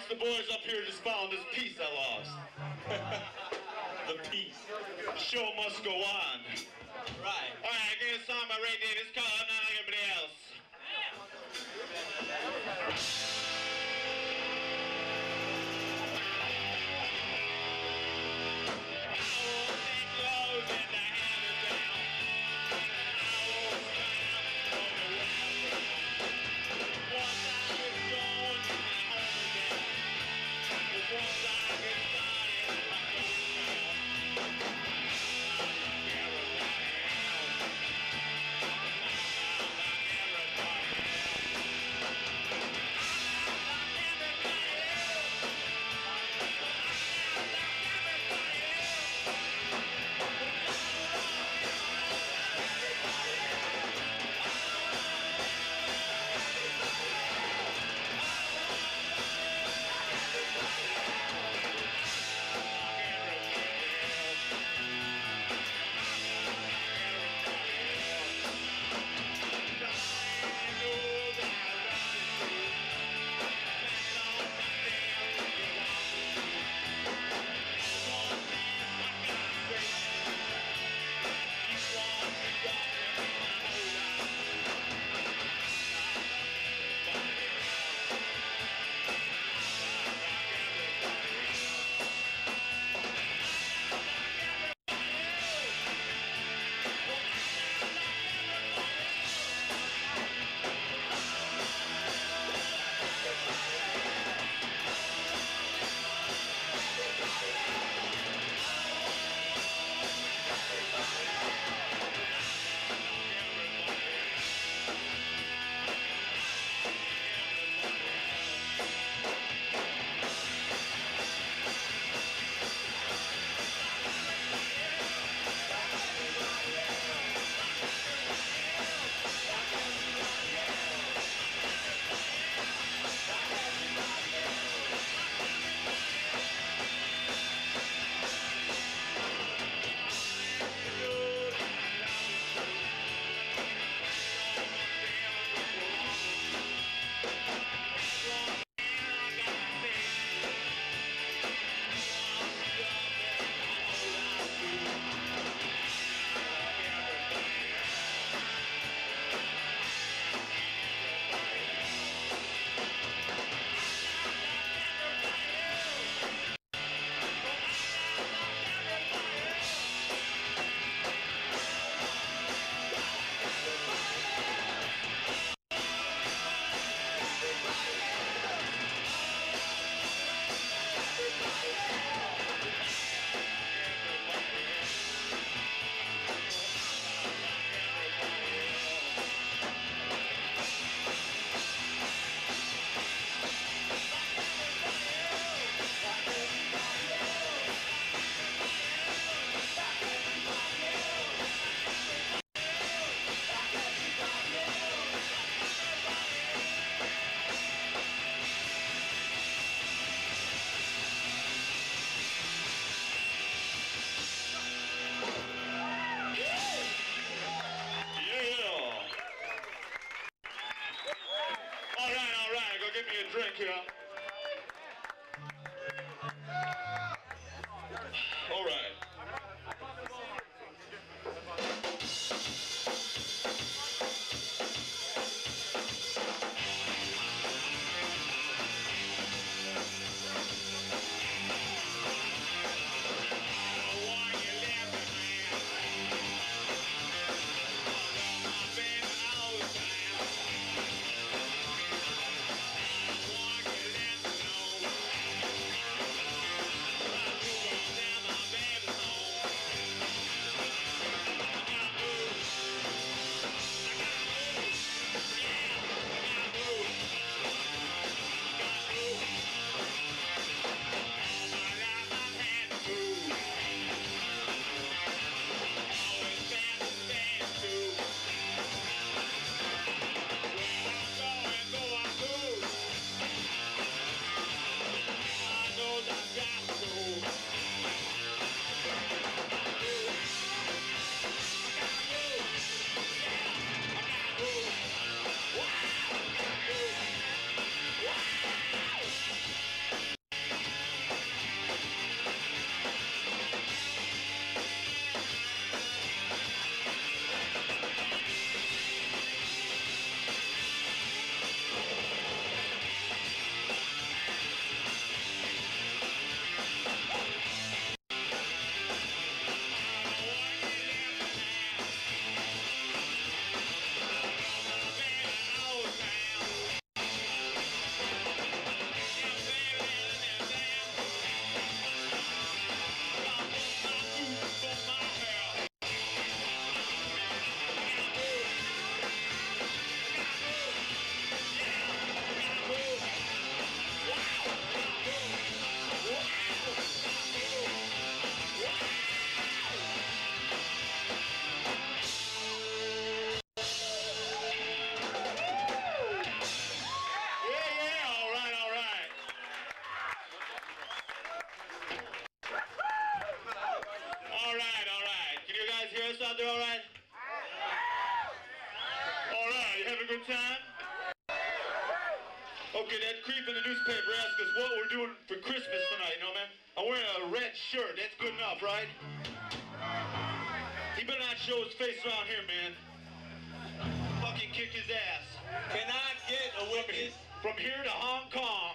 the boys up here just found this piece I lost. The piece. The show must go on. Right. Alright, I got a song by Ray Davis. It's called I'm Not Like Everybody Else. Give me a drink here. All right. Walking Christmas out there, all right? All right, you having a good time? Okay, that creep in the newspaper asked us what we're doing for Christmas tonight, you know, man? I'm wearing a red shirt. That's good enough, right? He better not show his face around here, man. Fucking kick his ass. Can I get a witness? From here to Hong Kong.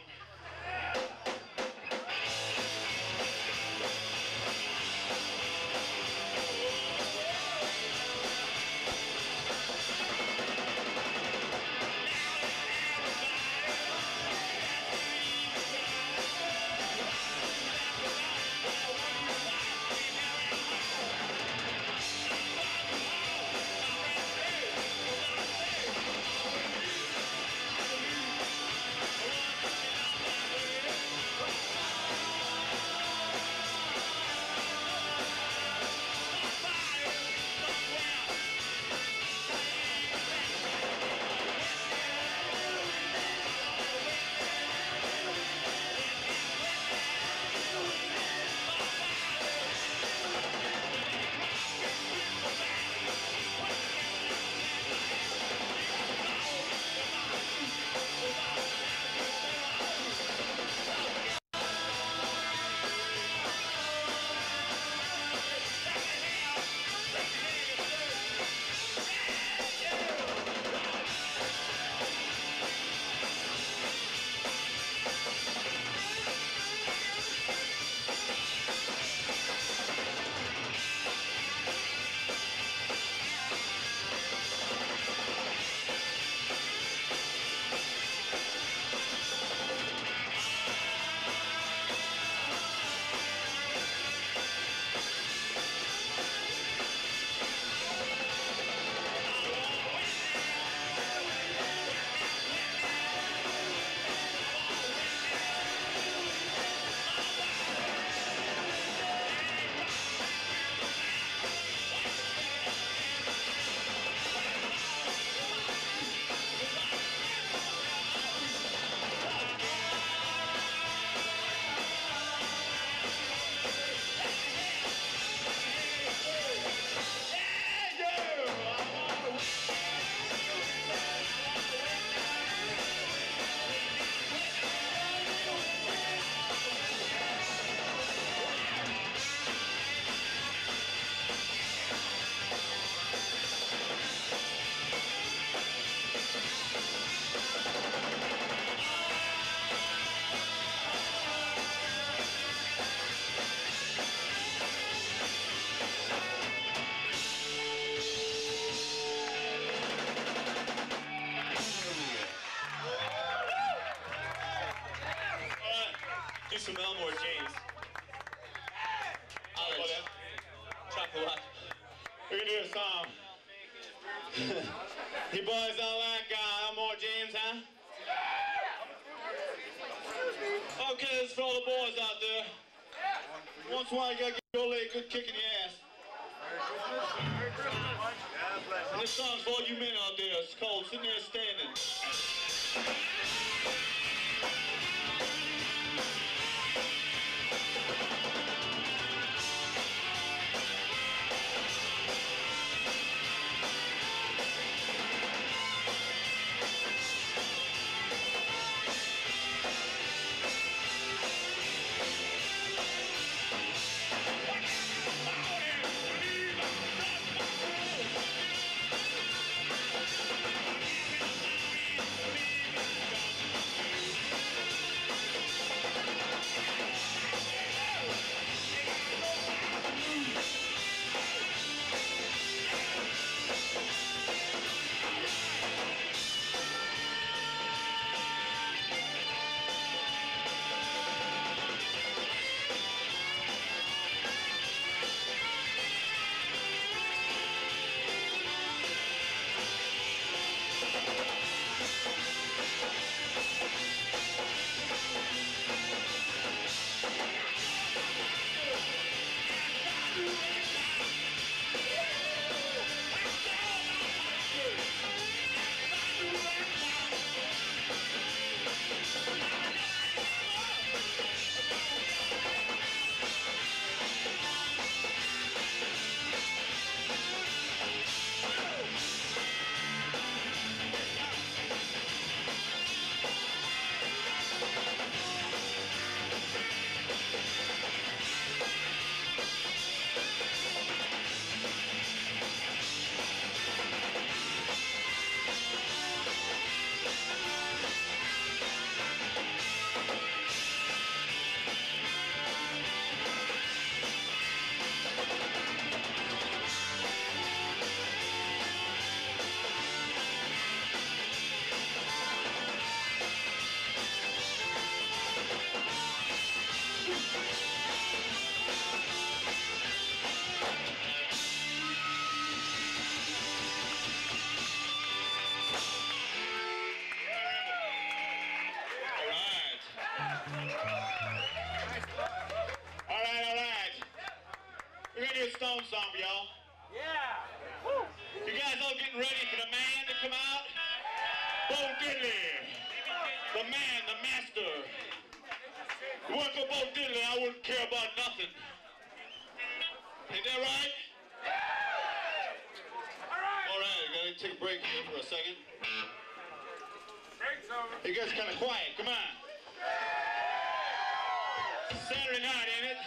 Do some Elmore, James. Olive. Chocolate. We can do a song. You boys don't like Elmore James, huh? Okay, this is for all the boys out there. Once in a while, you gotta give your old lady a good kick in the ass. And this song's for all you men out there. It's called Sitting There Standing. all getting ready for the man to come out. Bo Diddley, the man, the master. If it wasn't for Bo Diddley, I wouldn't care about nothing. Ain't that right? All right, gotta take a break here for a second. Break's over. You guys kind of quiet, come on. Saturday night, ain't it?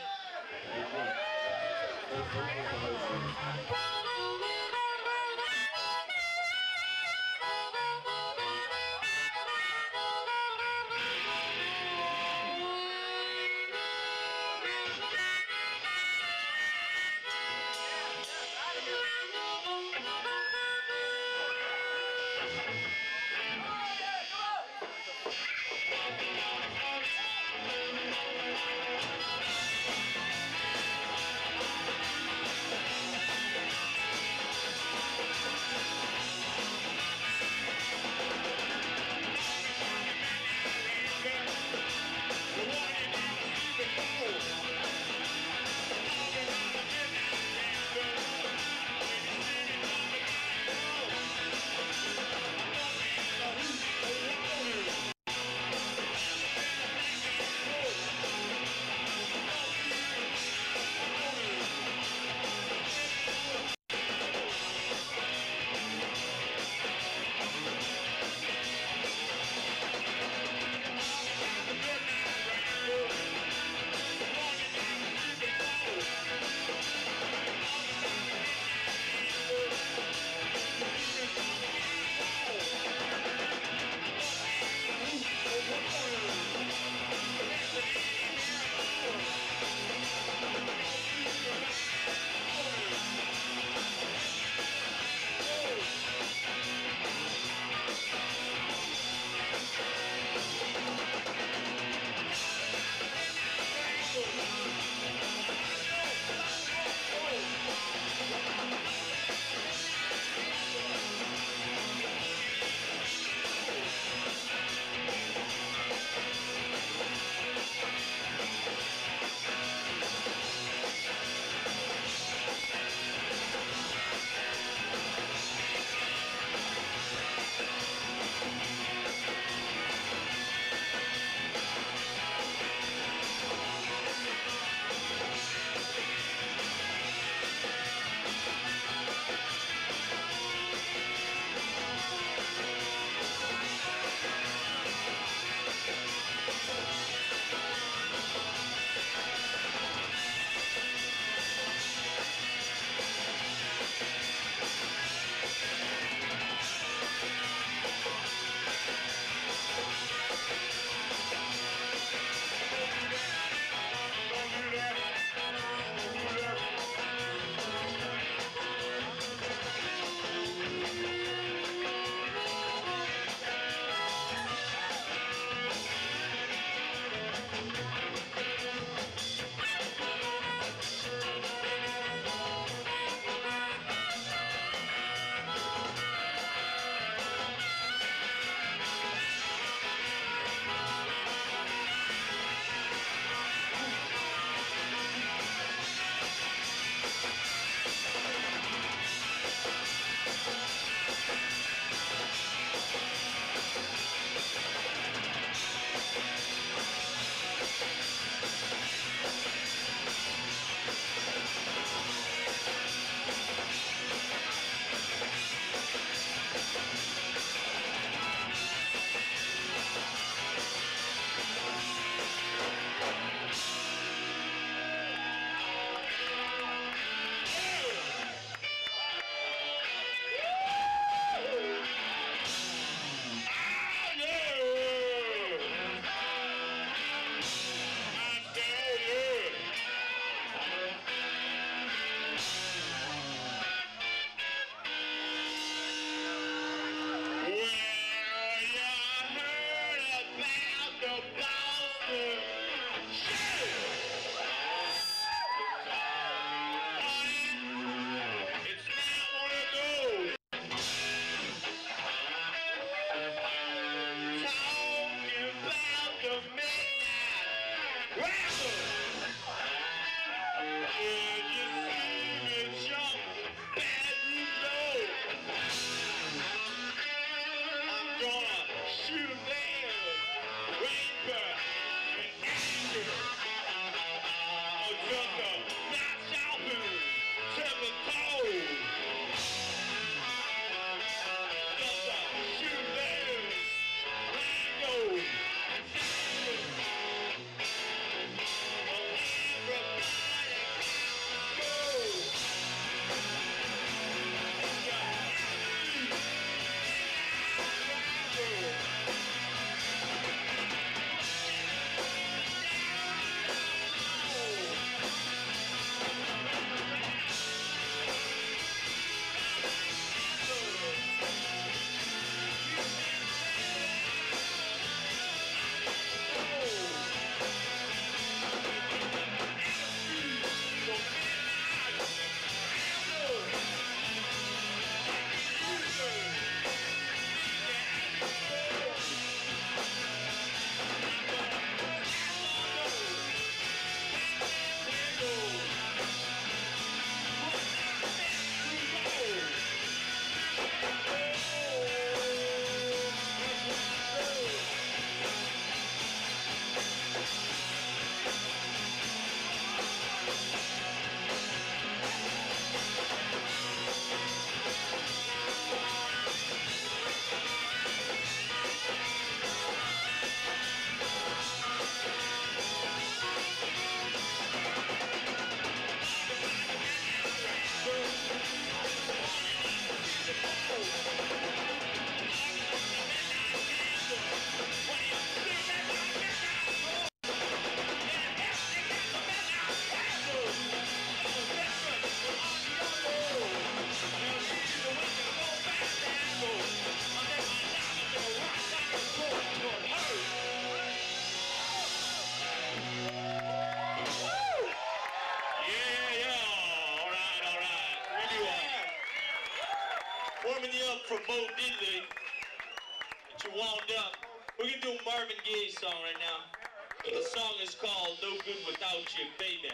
Warming you up for Bo Diddley. Get you warmed up. We're gonna do a Marvin Gaye song right now. The song is called No Good Without You, Baby.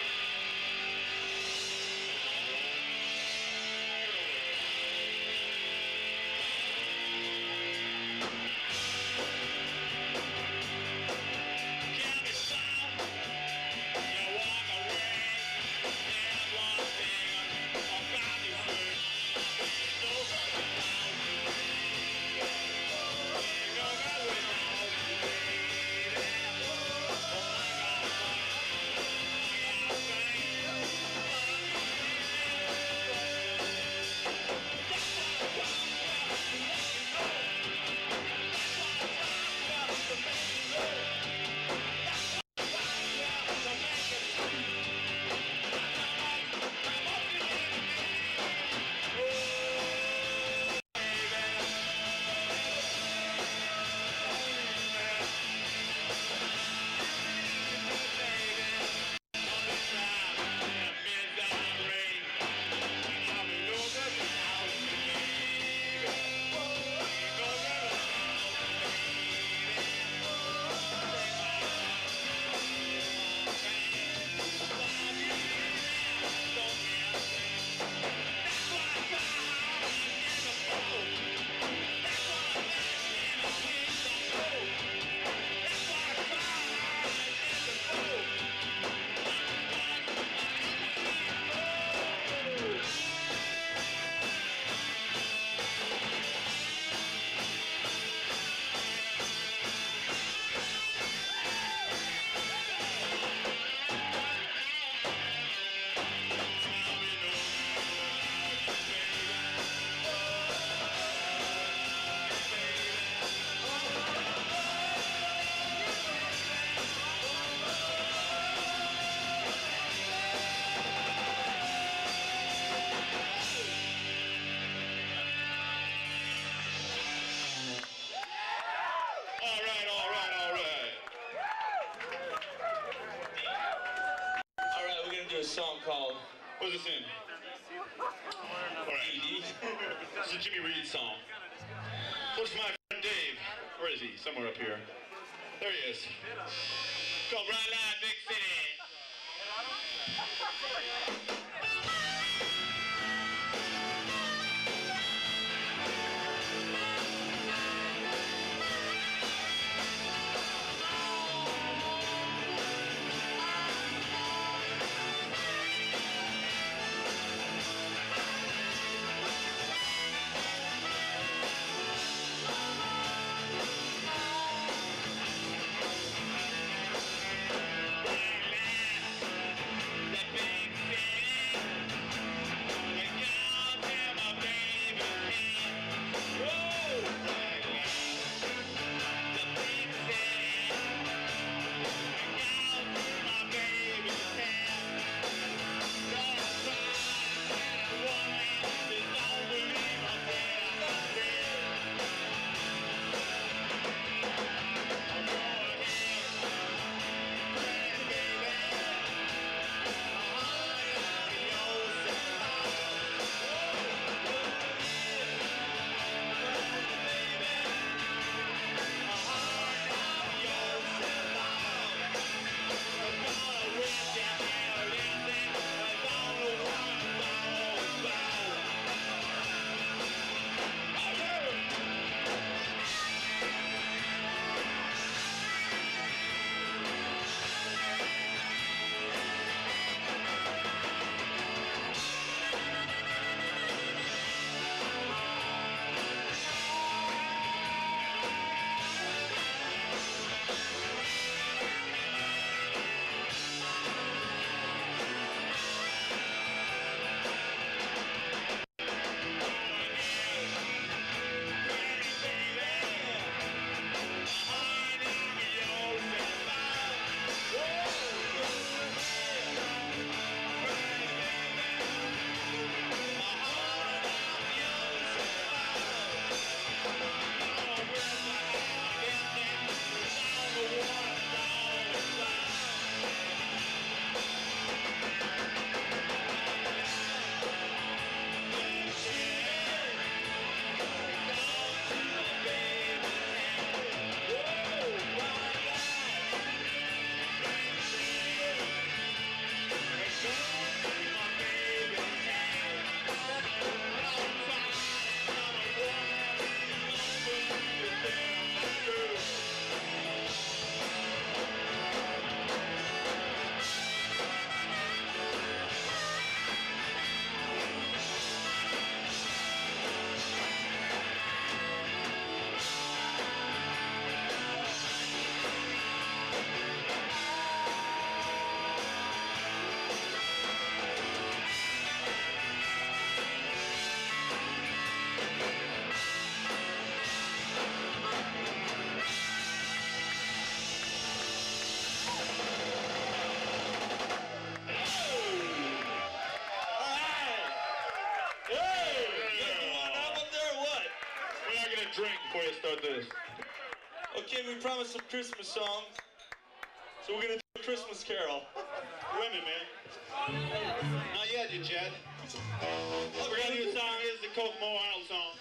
A song called, what's this in? Alright. It's a Jimmy Reed song. So it's my friend Dave. Where is he? Somewhere up here. There he is. Called Right Line, Big City. That big city. a drink before you start this. Okay, we promised some Christmas songs, so we're gonna do a Christmas carol. Wait a minute, man. Not yet, you Jed. We're gonna do a song. Here's the Kokomo Arnold song.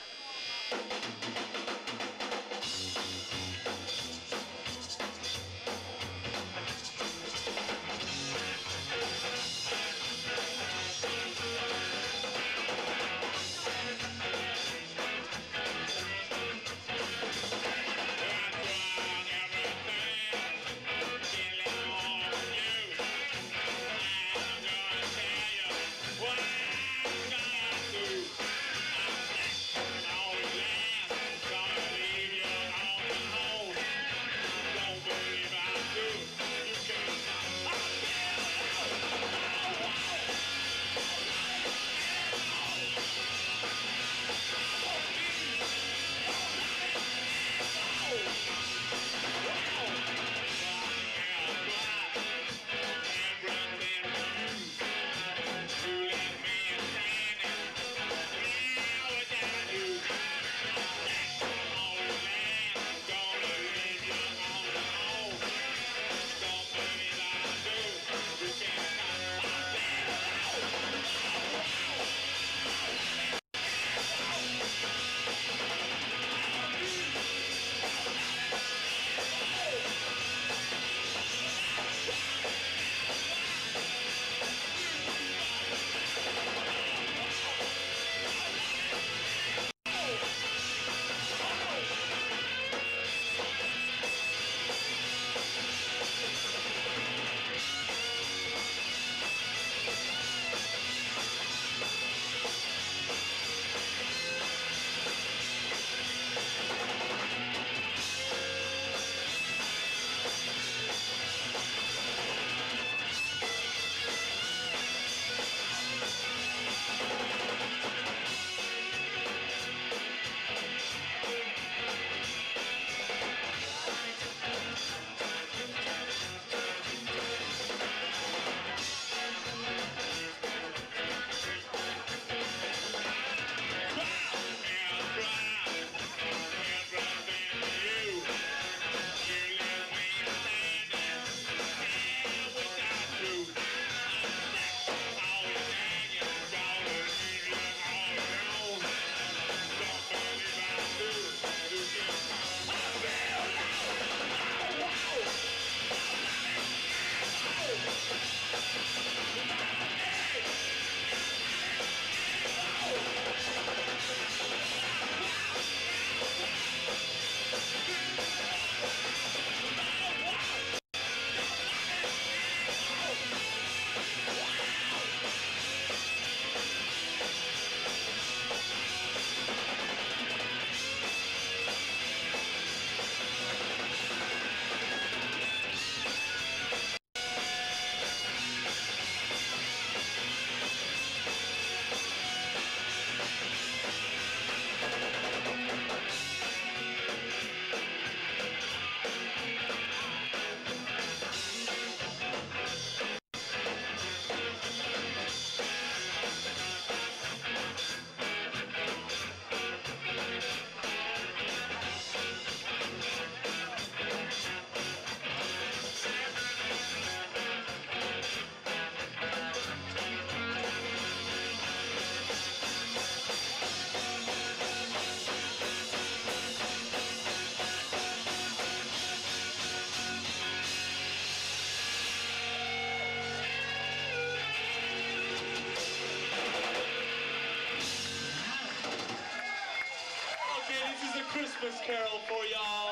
Christmas carol for y'all.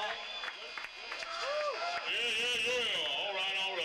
Yeah. All right.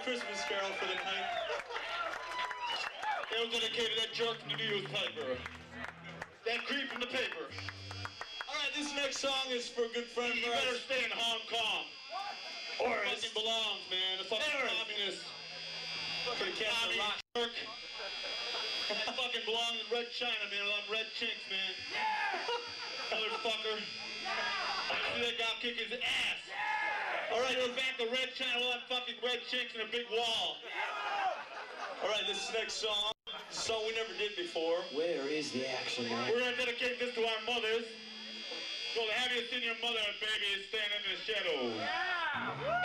Christmas Carol for the night. It was dedicated to that jerk from the newspaper. That creep from the paper. All right, this next song is for a good friend of You ours. better stay in Hong Kong. Or it fucking belongs, man. The fucking communist. For the cats of rock. Jerk. That fucking belongs in Red China, man. With them red chicks, man. Motherfucker. I see that guy kick his ass. All right, we're back to Red China with them fucking red chicks and a big wall. All right, this next song, a song we never did before. Where is the action, man? We're gonna dedicate this to our mothers. So have you seen your mother and baby stand in the shadow?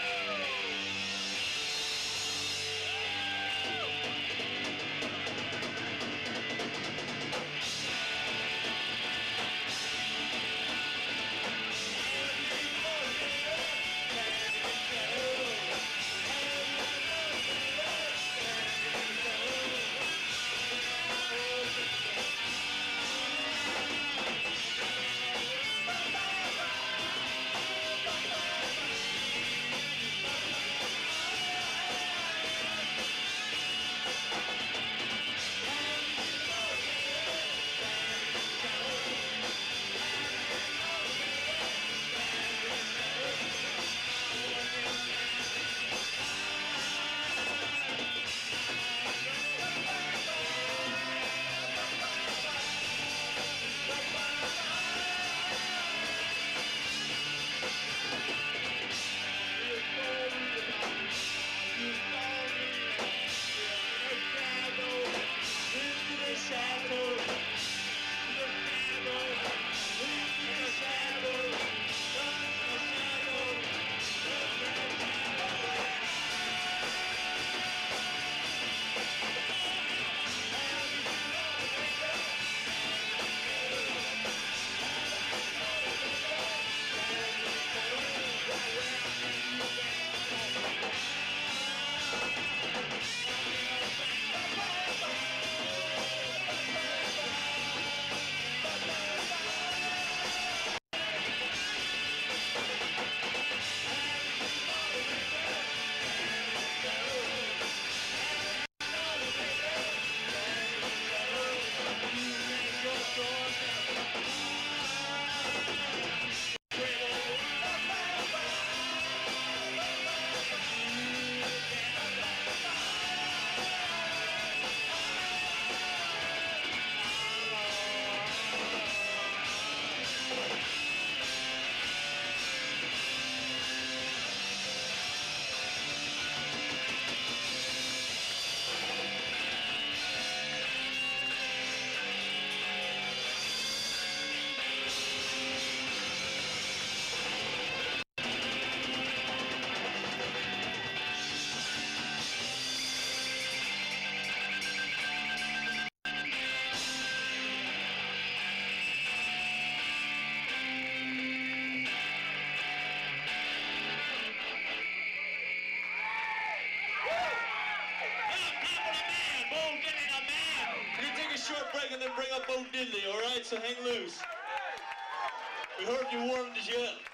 And then bring up Bo Diddley, all right? So hang loose. We heard you warmed us up.